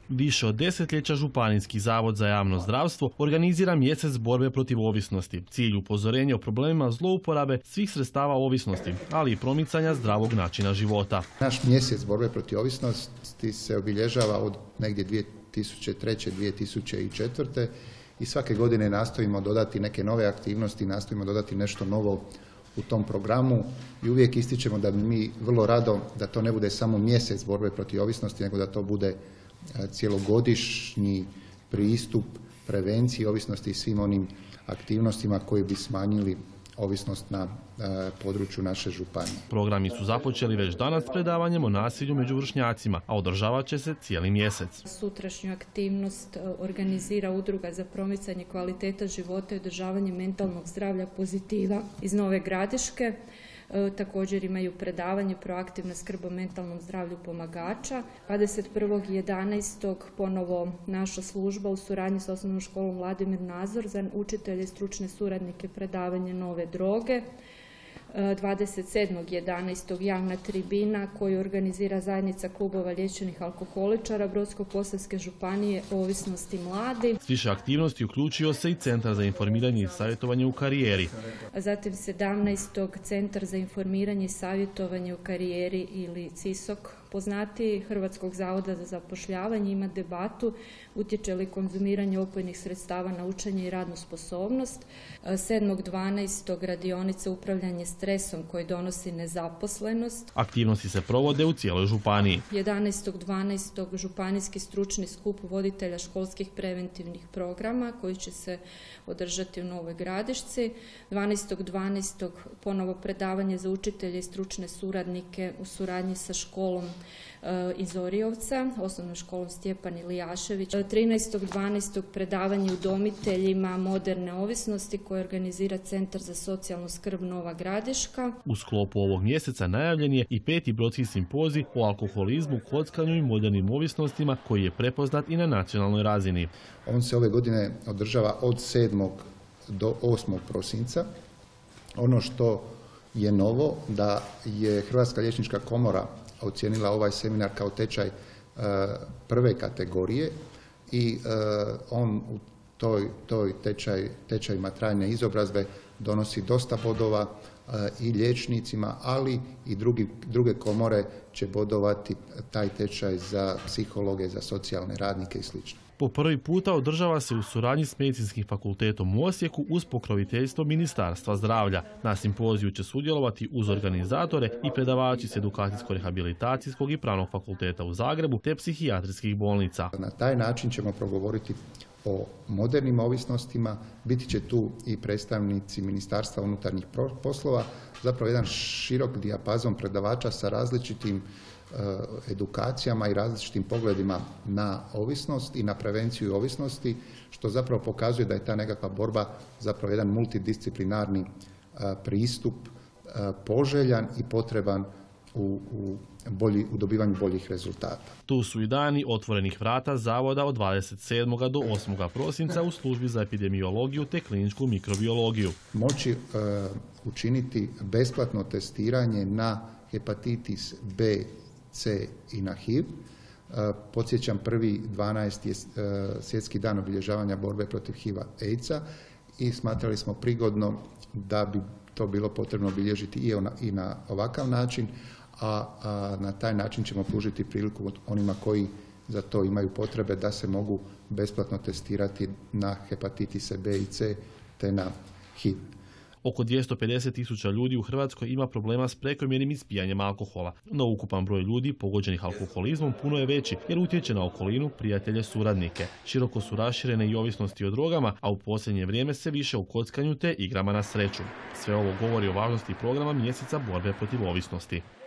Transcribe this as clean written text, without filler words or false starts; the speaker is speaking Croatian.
Više od desetljeća Županijski zavod za javno zdravstvo organizira mjesec borbe protiv ovisnosti. Cilj upozorenja o problemima zlouporabe svih sredstava ovisnosti, ali i promicanja zdravog načina života. Naš mjesec borbe protiv ovisnosti se obilježava od negdje 2003. 2004. i svake godine nastojimo dodati neke nove aktivnosti, nastojimo dodati nešto novo u tom programu i uvijek ističemo da mi vrlo rado da to ne bude samo mjesec borbe protiv ovisnosti, nego da to bude cijelogodišnji pristup prevenciji ovisnosti i svim onim aktivnostima koji bi smanjili ovisnost na području naše županije. Programi su započeli već danas predavanjem o nasilju među vršnjacima, a održavat će se cijeli mjesec. Sutrašnju aktivnost organizira Udruga za promicanje kvaliteta života i održavanje mentalnog zdravlja Pozitiva iz Nove Gradiške. Također imaju predavanje proaktivna skrb o mentalnom zdravlju pomagača. 21.11. ponovo naša služba u suradnji s Osnovnom školom Vladimir Nazor za učitelje i stručne suradnike predavanje nove droge. 27.11. javna tribina koju organizira zajednica klubova liječenih alkoholičara Brodsko-posavske županije o ovisnosti mladi. S više aktivnosti uključio se i Centar za informiranje i savjetovanje u karijeri. Zatim 17. Centar za informiranje i savjetovanje u karijeri ili CISOK, poznatiji Hrvatskog zavoda za zapošljavanje, ima debatu utječe li konzumiranje opojnih sredstava na učenje i radnu sposobnost. 7.12. radionica upravljanje stresom koji donosi nezaposlenost. Aktivnosti se provode u cijeloj županiji. 11.12. županijski stručni skup voditelja školskih preventivnih programa koji će se održati u Novoj Gradišci. 12.12. ponovo predavanje za učitelje i stručne suradnike u suradnji sa školom iz Orijovca, osnovnom školom Stjepan Ilijašević. 13.12. predavanje udomiteljima moderne ovisnosti koje organizira Centar za socijalnu skrb Nova Gradiška. U sklopu ovog mjeseca najavljen je i 5. brodski simpozij o alkoholizmu, kockanju i modernim ovisnostima koji je prepoznat i na nacionalnoj razini. On se ove godine održava od 7. do 8. prosinca. Ono što je novo da je Hrvatska liječnička komora ocijenila ovaj seminar kao tečaj prve kategorije i on u toj tečajima trajne izobrazbe donosi dosta bodova i liječnicima, ali i druge komore će bodovati taj tečaj za psihologe, za socijalne radnike i sl. Po prvi puta održava se u suradnji s Medicinskim fakultetom u Osijeku uz pokroviteljstvo Ministarstva zdravlja. Na simpoziju će sudjelovati uz organizatore i predavači s edukacijsko-rehabilitacijskog i pravnog fakulteta u Zagrebu te psihijatrijskih bolnica. Na taj način ćemo progovoriti o modernim ovisnostima, biti će tu i predstavnici Ministarstva unutarnjih poslova, zapravo jedan širok dijapazon predavača sa različitim edukacijama i različitim pogledima na ovisnost i na prevenciju ovisnosti, što zapravo pokazuje da je ta nekakva borba zapravo jedan multidisciplinarni pristup poželjan i potreban u dobivanju boljih rezultata. Tu su i dani otvorenih vrata zavoda od 27. do 8. prosinca u službi za epidemiologiju te kliničku mikrobiologiju. Moći učiniti besplatno testiranje na hepatitis B, C i na HIV. Podsjećam, 1.12. je svjetski dan obilježavanja borbe protiv HIV-a, AIDS-a i smatrali smo prigodno da bi to bilo potrebno obilježiti i na ovakav način, a na taj način ćemo pružiti priliku onima koji za to imaju potrebe da se mogu besplatno testirati na hepatitise B i C te na HIV. Oko 250.000 ljudi u Hrvatskoj ima problema s prekomjernim ispijanjem alkohola. No ukupan broj ljudi pogođenih alkoholizmom puno je veći jer utječe na okolinu, prijatelje, suradnike. Široko su raširene i ovisnosti o drogama, a u posljednje vrijeme se više o kockanju te igrama na sreću. Sve ovo govori o važnosti programa mjeseca borbe protiv ovisnosti.